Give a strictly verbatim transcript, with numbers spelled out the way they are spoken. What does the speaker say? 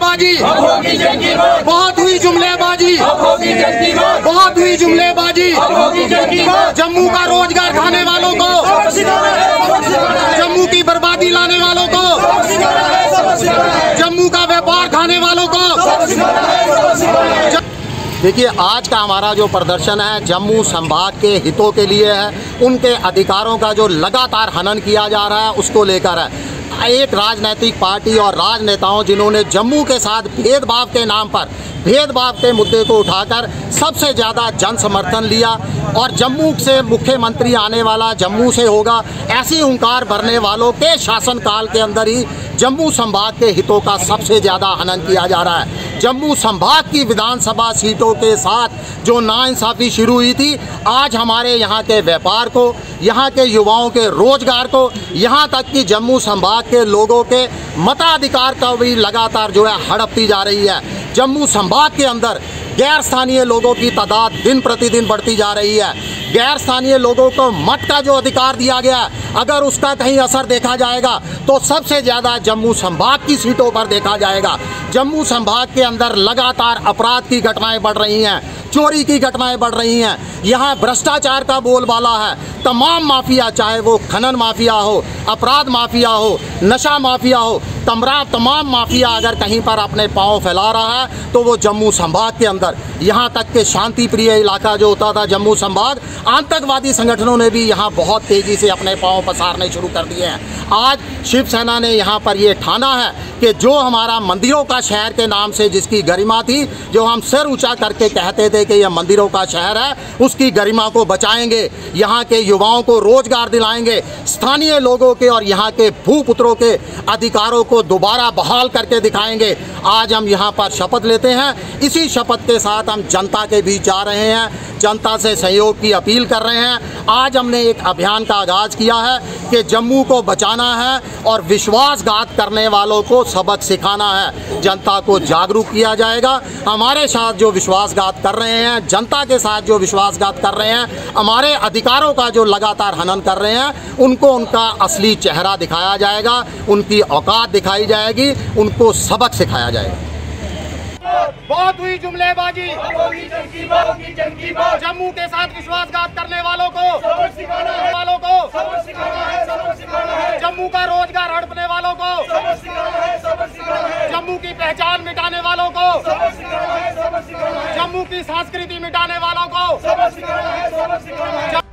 जुमलेबाजी, बहुत हुई जुमलेबाजी, बहुत हुई जुमलेबाजी। जम्मू का रोजगार खाने वालों को, जम्मू की बर्बादी लाने वालों को, जम्मू का व्यापार खाने वालों को। देखिए, आज का हमारा जो प्रदर्शन है जम्मू संभाग के हितों के लिए है, उनके अधिकारों का जो लगातार हनन किया जा रहा है उसको लेकर है। एक राजनीतिक पार्टी और राजनेताओं जिन्होंने जम्मू के साथ भेदभाव के नाम पर भेदभाव के मुद्दे को उठाकर सबसे ज़्यादा जन समर्थन लिया और जम्मू से मुख्यमंत्री आने वाला जम्मू से होगा, ऐसी हुंकार भरने वालों के शासनकाल के अंदर ही जम्मू संभाग के हितों का सबसे ज़्यादा हनन किया जा रहा है। जम्मू संभाग की विधानसभा सीटों के साथ जो नाइंसाफ़ी शुरू हुई थी, आज हमारे यहाँ के व्यापार को, यहाँ के युवाओं के रोजगार को, यहाँ तक कि जम्मू संभाग के लोगों के मताधिकार का भी लगातार जो है हड़पती जा रही है। जम्मू संभाग के अंदर गैर स्थानीय लोगों की तादाद दिन प्रतिदिन बढ़ती जा रही है। गैर स्थानीय लोगों को मत का जो अधिकार दिया गया है, अगर उसका कहीं असर देखा जाएगा तो सबसे ज़्यादा जम्मू संभाग की सीटों पर देखा जाएगा। जम्मू संभाग के अंदर लगातार अपराध की घटनाएं बढ़ रही हैं, चोरी की घटनाएं बढ़ रही हैं, यहाँ भ्रष्टाचार का बोलबाला है। तमाम माफिया, चाहे वो खनन माफिया हो, अपराध माफिया हो, नशा माफिया हो, तमरा तमाम माफिया अगर कहीं पर अपने पांव फैला रहा है तो वो जम्मू संभाग के अंदर। यहाँ तक के शांति प्रिय इलाका जो होता था जम्मू संभाग, आतंकवादी संगठनों ने भी यहाँ बहुत तेज़ी से अपने पांव पसारने शुरू कर दिए हैं। आज शिवसेना ने यहाँ पर ये ठाना है कि जो हमारा मंदिरों का शहर के नाम से जिसकी गरिमा थी, जो हम सिर ऊंचा करके कहते थे कि यह मंदिरों का शहर है, उसकी गरिमा को बचाएंगे, यहाँ के युवाओं को रोजगार दिलाएंगे, स्थानीय लोगों के और यहाँ के भूपुत्रों के अधिकारों को दोबारा बहाल करके दिखाएंगे। आज हम यहाँ पर शपथ लेते हैं। इसी शपथ के साथ हम जनता के बीच जा रहे हैं, जनता से सहयोग की अपील कर रहे हैं। आज हमने एक अभियान का आगाज़ किया है कि जम्मू को बचाना है और विश्वासघात करने वालों को सबक सिखाना है। जनता को जागरूक किया जाएगा। हमारे साथ जो विश्वासघात कर रहे हैं, जनता के साथ जो विश्वासघात कर रहे हैं, हमारे अधिकारों का जो लगातार हनन कर रहे हैं, उनको उनका असली चेहरा दिखाया जाएगा, उनकी औकात दिखाई जाएगी, उनको सबक सिखाया जाएगा। बहुत हुई जुमलेबाजी, जम्मू के साथ विश्वासघात करने वालों को वालों को जम्मू का रोजगार हड़पने वालों को, जम्मू की पहचान मिटाने वालों को, जम्मू की संस्कृति मिटाने वालों को।